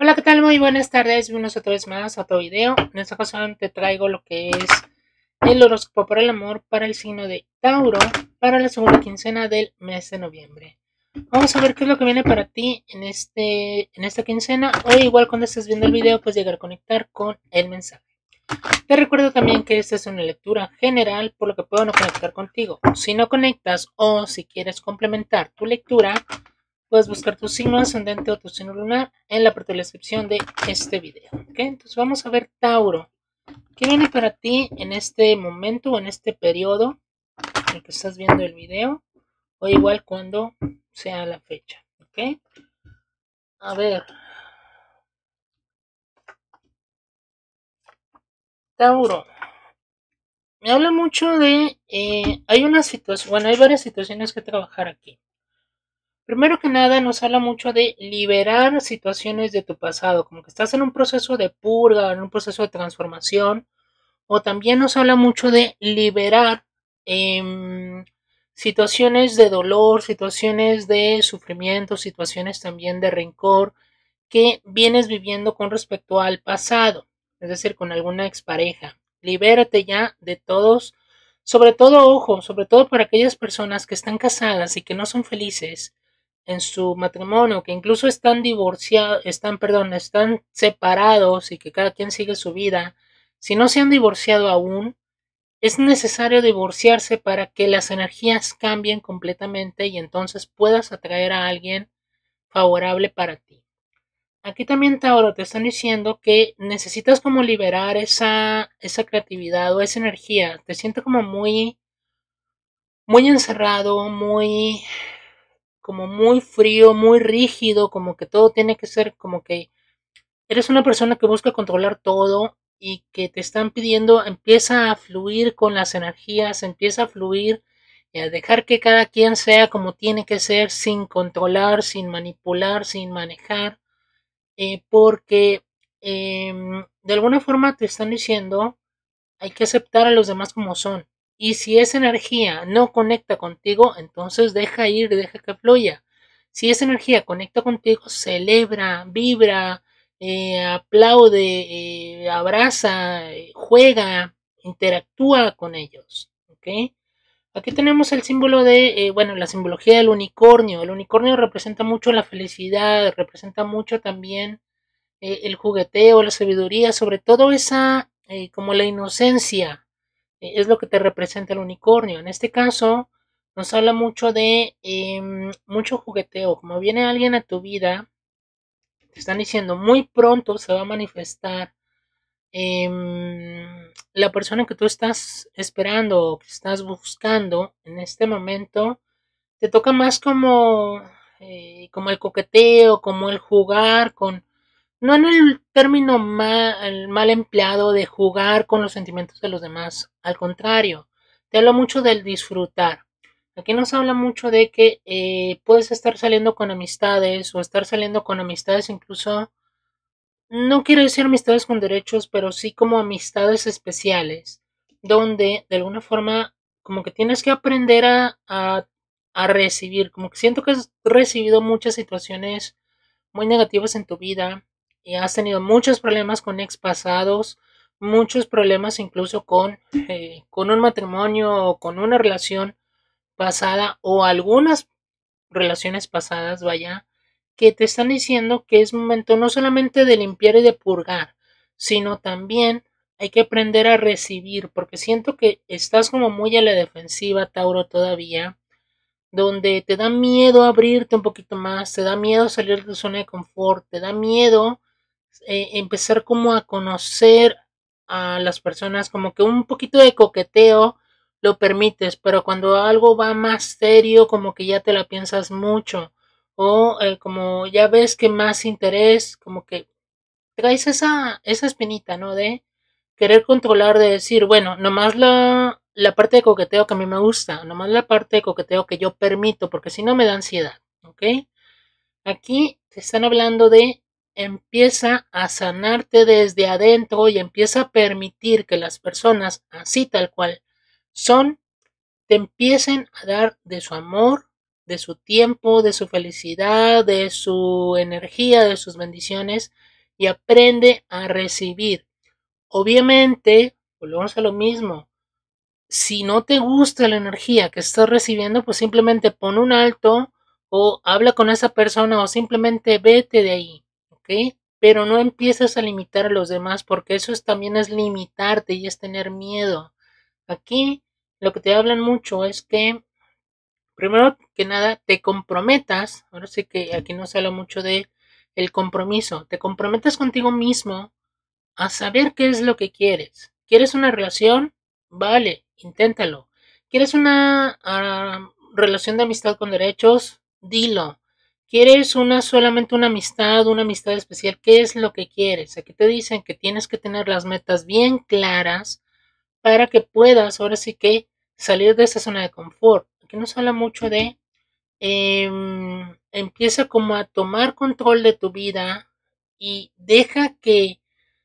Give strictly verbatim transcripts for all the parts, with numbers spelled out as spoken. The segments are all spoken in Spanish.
Hola, ¿qué tal? Muy buenas tardes, bienvenidos otra vez más a otro video. En esta ocasión te traigo lo que es el horóscopo para el amor para el signo de Tauro para la segunda quincena del mes de noviembre. Vamos a ver qué es lo que viene para ti en, este, en esta quincena, o igual cuando estés viendo el video puedes llegar a conectar con el mensaje. Te recuerdo también que esta es una lectura general, por lo que puedo no conectar contigo. Si no conectas o si quieres complementar tu lectura, puedes buscar tu signo ascendente o tu signo lunar en la parte de la descripción de este video. ¿Okay? Entonces vamos a ver, Tauro, ¿qué viene para ti en este momento o en este periodo en el que estás viendo el video? O igual cuando sea la fecha. ¿Ok? A ver. Tauro. Me habla mucho de... Eh, hay una situación... Bueno, hay varias situaciones que trabajar aquí. Primero que nada, nos habla mucho de liberar situaciones de tu pasado, como que estás en un proceso de purga, en un proceso de transformación, o también nos habla mucho de liberar eh, situaciones de dolor, situaciones de sufrimiento, situaciones también de rencor que vienes viviendo con respecto al pasado, es decir, con alguna expareja. Libérate ya de todos, sobre todo, ojo, sobre todo para aquellas personas que están casadas y que no son felices en su matrimonio, que incluso están divorciados, están, perdón, están separados y que cada quien sigue su vida. Si no se han divorciado aún, es necesario divorciarse para que las energías cambien completamente y entonces puedas atraer a alguien favorable para ti. Aquí también, Tauro, te están diciendo que necesitas como liberar esa, esa creatividad o esa energía. Te sientes como muy, muy encerrado, muy, como muy frío, muy rígido, como que todo tiene que ser como que eres una persona que busca controlar todo y que te están pidiendo, empieza a fluir con las energías, empieza a fluir y a dejar que cada quien sea como tiene que ser, sin controlar, sin manipular, sin manejar, eh, porque eh, de alguna forma te están diciendo hay que aceptar a los demás como son. Y si esa energía no conecta contigo, entonces deja ir, deja que fluya. Si esa energía conecta contigo, celebra, vibra, eh, aplaude, eh, abraza, eh, juega, interactúa con ellos. ¿Ok? Aquí tenemos el símbolo de, eh, bueno, la simbología del unicornio. El unicornio representa mucho la felicidad, representa mucho también eh, el jugueteo, la sabiduría, sobre todo esa, eh, como la inocencia, eh, es lo que te representa el unicornio. En este caso, nos habla mucho de eh, mucho jugueteo. Como viene alguien a tu vida, te están diciendo muy pronto se va a manifestar eh, la persona que tú estás esperando o que estás buscando en este momento. Te toca más como, eh, como el coqueteo, como el jugar con, no en el término mal, mal empleado de jugar con los sentimientos de los demás, al contrario, te habla mucho del disfrutar. Aquí nos habla mucho de que eh, puedes estar saliendo con amistades o estar saliendo con amistades incluso, no quiero decir amistades con derechos, pero sí como amistades especiales, donde de alguna forma como que tienes que aprender a, a, a recibir, como que siento que has recibido muchas situaciones muy negativas en tu vida y has tenido muchos problemas con ex pasados, muchos problemas incluso con, eh, con un matrimonio o con una relación pasada o algunas relaciones pasadas, vaya, que te están diciendo que es momento no solamente de limpiar y de purgar, sino también hay que aprender a recibir, porque siento que estás como muy a la defensiva, Tauro, todavía, donde te da miedo abrirte un poquito más, te da miedo salir de tu zona de confort, te da miedo eh, empezar como a conocer a las personas, como que un poquito de coqueteo lo permites, pero cuando algo va más serio, como que ya te la piensas mucho, o eh, como ya ves que más interés, como que traes esa, esa espinita, ¿no? De querer controlar, de decir, bueno, nomás la, la parte de coqueteo que a mí me gusta, nomás la parte de coqueteo que yo permito, porque si no me da ansiedad, ¿ok? Aquí te están hablando de empieza a sanarte desde adentro y empieza a permitir que las personas, así tal cual son, te empiecen a dar de su amor, de su tiempo, de su felicidad, de su energía, de sus bendiciones, y aprende a recibir. Obviamente, volvemos a lo mismo. Si no te gusta la energía que estás recibiendo, pues simplemente pon un alto o habla con esa persona o simplemente vete de ahí, ¿ok? Pero no empieces a limitar a los demás porque eso es, también es limitarte y es tener miedo. Aquí lo que te hablan mucho es que primero que nada te comprometas, ahora sí que aquí no se habla mucho de el compromiso, te comprometas contigo mismo a saber qué es lo que quieres. ¿Quieres una relación? Vale, inténtalo. ¿Quieres una uh, relación de amistad con derechos? Dilo. ¿Quieres una solamente una amistad, una amistad especial? ¿Qué es lo que quieres? Aquí te dicen que tienes que tener las metas bien claras para que puedas ahora sí que salir de esa zona de confort. Aquí nos habla mucho de eh, empieza como a tomar control de tu vida y deja que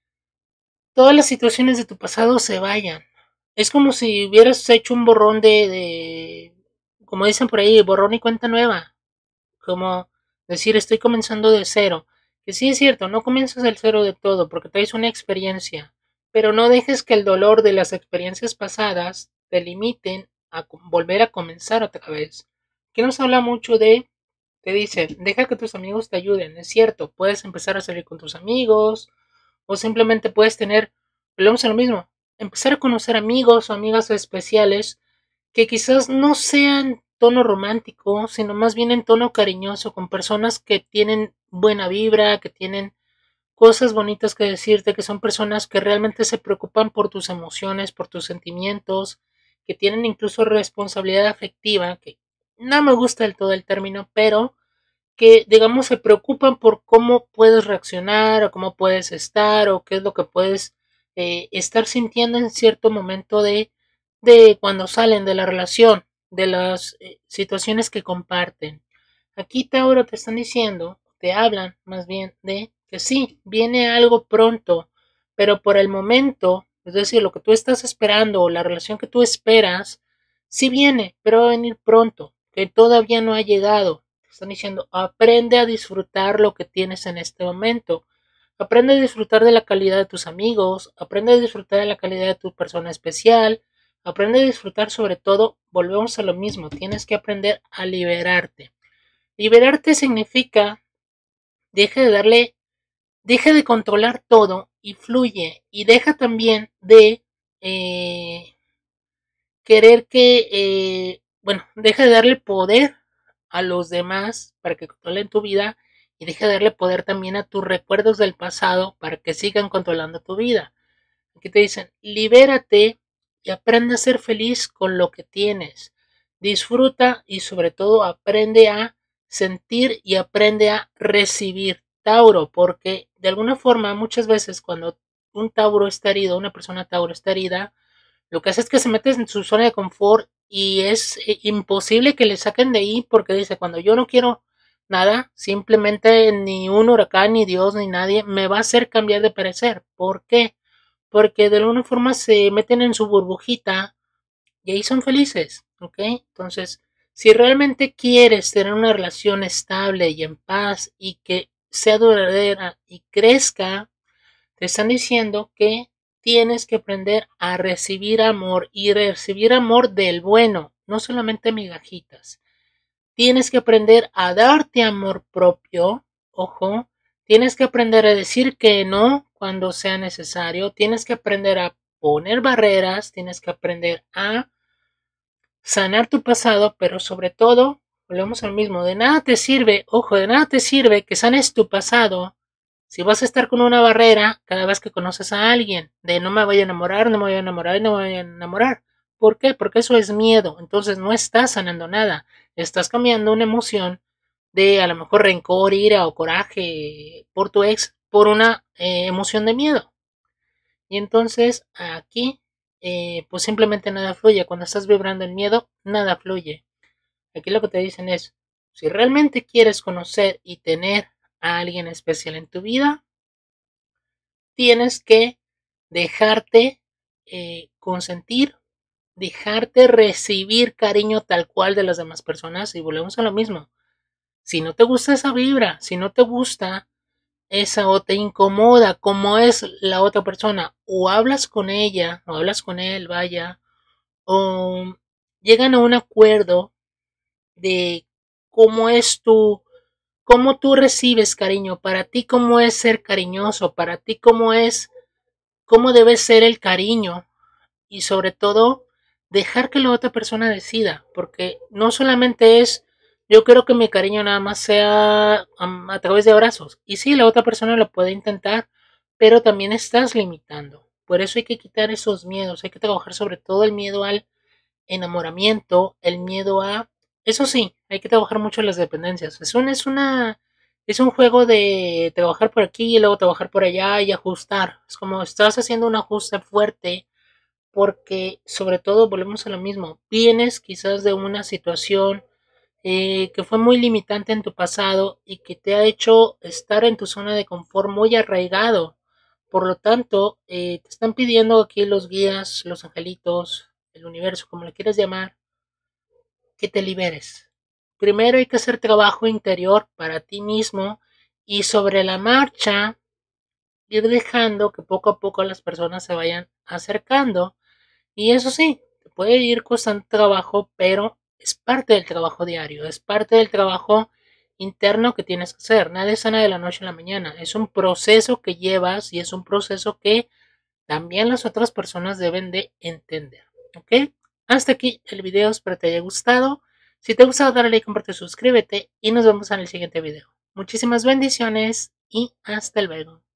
todas las situaciones de tu pasado se vayan. Es como si hubieras hecho un borrón de, de como dicen por ahí, borrón y cuenta nueva. Como decir, estoy comenzando de cero. Que sí es cierto, no comienzas del cero de todo, porque traes una experiencia, pero no dejes que el dolor de las experiencias pasadas te limiten a volver a comenzar otra vez. Aquí nos habla mucho de, te dice, deja que tus amigos te ayuden. Es cierto, puedes empezar a salir con tus amigos, o simplemente puedes tener, volvemos a lo mismo, empezar a conocer amigos o amigas especiales que quizás no sean tono romántico, sino más bien en tono cariñoso, con personas que tienen buena vibra, que tienen cosas bonitas que decirte, que son personas que realmente se preocupan por tus emociones, por tus sentimientos, que tienen incluso responsabilidad afectiva, que no me gusta del todo el término, pero que, digamos, se preocupan por cómo puedes reaccionar o cómo puedes estar o qué es lo que puedes eh, estar sintiendo en cierto momento de, de cuando salen de la relación, de las eh, situaciones que comparten. Aquí, Tauro, te están diciendo, te hablan más bien de que sí, viene algo pronto, pero por el momento, es decir, lo que tú estás esperando o la relación que tú esperas, sí viene, pero va a venir pronto, que todavía no ha llegado. Están diciendo, aprende a disfrutar lo que tienes en este momento. Aprende a disfrutar de la calidad de tus amigos, aprende a disfrutar de la calidad de tu persona especial, aprende a disfrutar sobre todo, volvemos a lo mismo, tienes que aprender a liberarte. Liberarte significa, deja de darle, deja de controlar todo y fluye, y deja también de eh, querer que, eh, bueno, deja de darle poder a los demás para que controlen tu vida y deja de darle poder también a tus recuerdos del pasado para que sigan controlando tu vida. Aquí te dicen, libérate y aprende a ser feliz con lo que tienes. Disfruta y sobre todo aprende a sentir y aprende a recibir. Tauro, porque de alguna forma muchas veces cuando un Tauro está herido, una persona Tauro está herida, lo que hace es que se mete en su zona de confort y es eh, imposible que le saquen de ahí porque dice, cuando yo no quiero nada, simplemente ni un huracán, ni Dios, ni nadie me va a hacer cambiar de parecer. ¿Por qué? Porque de alguna forma se meten en su burbujita y ahí son felices, ¿ok? Entonces, si realmente quieres tener una relación estable y en paz y que sea duradera y crezca, te están diciendo que tienes que aprender a recibir amor y recibir amor del bueno, no solamente migajitas. Tienes que aprender a darte amor propio, ojo, tienes que aprender a decir que no cuando sea necesario, tienes que aprender a poner barreras, tienes que aprender a sanar tu pasado, pero sobre todo, volvemos al mismo, de nada te sirve, ojo, de nada te sirve que sanes tu pasado si vas a estar con una barrera cada vez que conoces a alguien, de no me voy a enamorar, no me voy a enamorar, no me voy a enamorar. ¿Por qué? Porque eso es miedo. Entonces no estás sanando nada. Estás cambiando una emoción de a lo mejor rencor, ira o coraje por tu ex por una eh, emoción de miedo. Y entonces aquí eh, pues simplemente nada fluye. Cuando estás vibrando en miedo, nada fluye. Aquí lo que te dicen es, si realmente quieres conocer y tener a alguien especial en tu vida, tienes que dejarte eh, consentir, dejarte recibir cariño tal cual de las demás personas y volvemos a lo mismo. Si no te gusta esa vibra, si no te gusta esa o te incomoda cómo es la otra persona, o hablas con ella, o hablas con él, vaya, o llegan a un acuerdo de cómo es tu, cómo tú recibes cariño, para ti cómo es ser cariñoso, para ti cómo es, cómo debe ser el cariño, y sobre todo dejar que la otra persona decida, porque no solamente es yo creo que mi cariño nada más sea um, a través de abrazos, y sí, la otra persona lo puede intentar, pero también estás limitando. Por eso hay que quitar esos miedos, hay que trabajar sobre todo el miedo al enamoramiento, el miedo a... Eso sí, hay que trabajar mucho las dependencias. Es una, es una, es un juego de trabajar por aquí y luego trabajar por allá y ajustar. Es como estás haciendo un ajuste fuerte porque sobre todo volvemos a lo mismo. Vienes quizás de una situación eh, que fue muy limitante en tu pasado y que te ha hecho estar en tu zona de confort muy arraigado. Por lo tanto, eh, te están pidiendo aquí los guías, los angelitos, el universo, como le quieras llamar, que te liberes. Primero hay que hacer trabajo interior para ti mismo y sobre la marcha ir dejando que poco a poco las personas se vayan acercando. Y eso sí, te puede ir costando trabajo, pero es parte del trabajo diario, es parte del trabajo interno que tienes que hacer. Nadie sana de la noche a la mañana. Es un proceso que llevas y es un proceso que también las otras personas deben de entender. ¿Ok? Hasta aquí el video, espero te haya gustado. Si te ha gustado, dale like, comparte, suscríbete y nos vemos en el siguiente video. Muchísimas bendiciones y hasta luego.